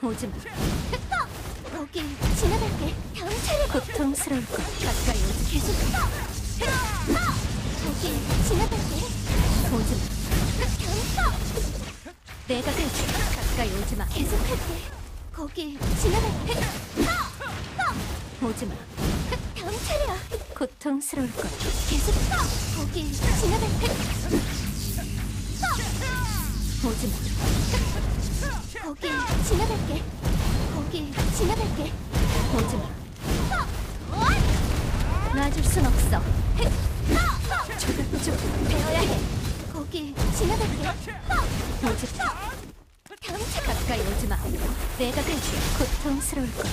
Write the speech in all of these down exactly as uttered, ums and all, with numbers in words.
오지마. 거기 지나갈게. 다음 차례 고통스러울 것. 가까이 오지. 계속. 거기 지나갈게. 오지마. 내가 갈게. 가까이 오지마. 계속할게. 거기 지나갈게. 오지마. 다음 차례야. 고통스러울 것. 계속. 거기 지나갈게. 오지마. 거기 지나갈게. 거기 지나갈게. 오지마. 놔줄 순 없어. 조금조금 배워야 해. 거기 지나갈게. 오지마. 다음 차 가까이 오지마. 내가 갈게. 고통스러울 것.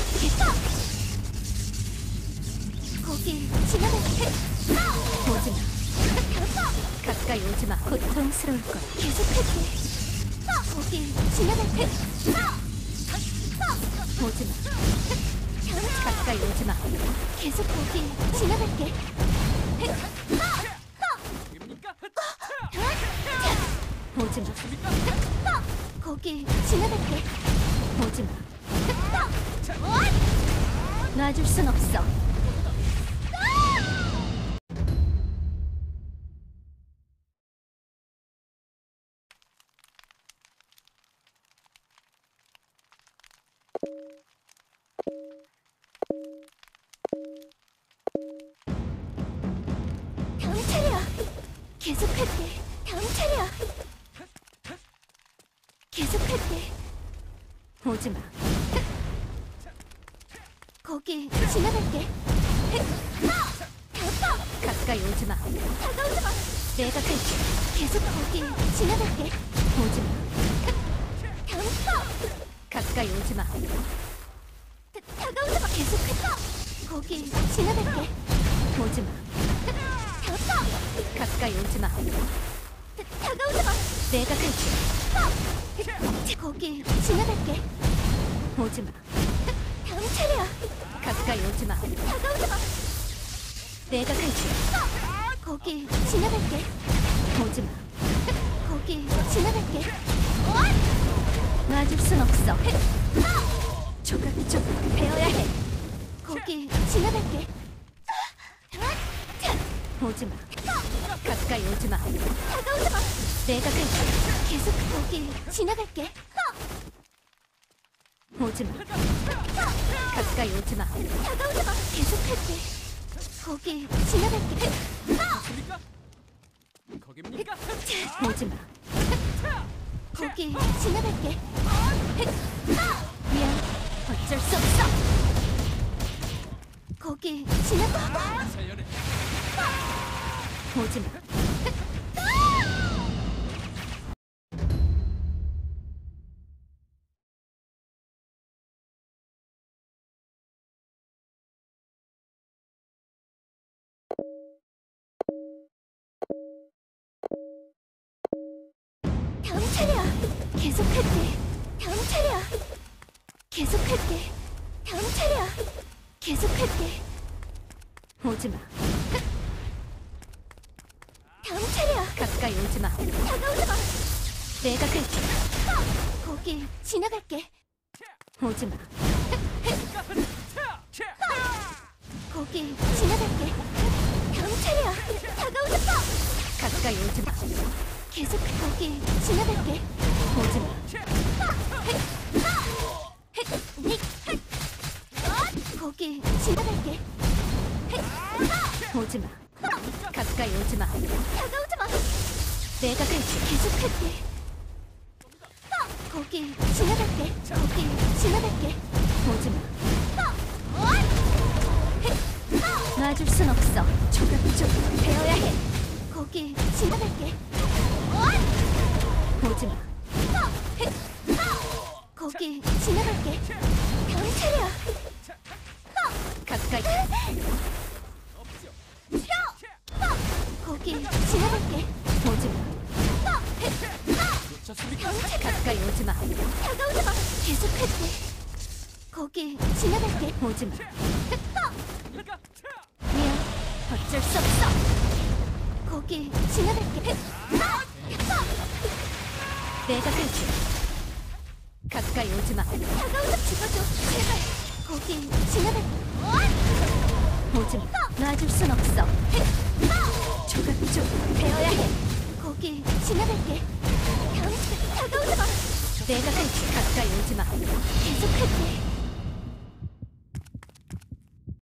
거기 지나갈게. 오지마. 가까이 오지마. 고통스러울 것. 계속할게. 거기 지나갈게. 오지마. 가까이 오지마. 계속 거기 지나갈게. 오지마. 거기 지나갈게. 오지마. 놔줄 순 없어. 다음 차례야. 계속할게. 다음 차례야. 계속할게. 오지마. 거기 지나갈게. 가까이 오지마. 다가오지마. 내가 갈게. 계속 거기 지나갈게. 오지마. 가까이 오지마. 다가오지마. 계속할게. 거기 지나갈게. 오지마. 가까이 오지마. 다가오지마. 내가 갈게. 거기 지나갈게. 오지마. 다음 차례야. 가까이 오지마. 다가오지마. 내가 갈게. 거기 지나갈게. 오지마. 거기 지나갈게. 놔줄 순 없어. 조금조금 배워야 해. 거기 지나갈게. 오지마. 가까이 오지마. 다가오지마. 내가 갈게. 계속 거기 지나갈게. 오지마. 가까이 오지마. 다가오지마. 계속할게. 거기 지나갈게. 거깁니까? 오지마. 거기 지나갈게. 미안. 어쩔 수 없어. 거기 지나가. 사연에 오지마. 다음 차례야. 계속할게. 다음 차례야. 계속할게. 다음 차례야. 계속할게. 오지마. 다음 차례야. 가까이 오지마. 다가오지마. 내가 갈게. 거기 지나갈게. 오지마. 거기 지나갈게. 다음 차례야. 다가오지마. 가까이 오지마. 계속 거기 지나갈게. 오지마. 거기 지나갈게. 오지마. 가까이 오지마. 다가오지마. 내가 갈게. 계속할게. 거기 지나갈게. 거기 지나갈게. 오지마. 놔줄 순 없어. 조금조금 배워야 해. 거기 지나갈게. 오지마. 거기 지나갈게. 다음 차례야. 가까이. 거기 지나갈게. 오지마. 가까이 오지마. 다가오지마. 계속할게. 거기 지나갈게. 오지마. 미안. 어쩔 수 없어. 거기 지나갈게. 내가 갈게. 가까이 가까이 오지 마. 다가오서 죽어줘. 제발. 거기 지나갈. 오지 마. 놔줄 순 없어. 조각 좀 베어야 해. 거기 지나갈게. 다가오지 마. 내가 갈게. 가까이 오지 마. 계속할게.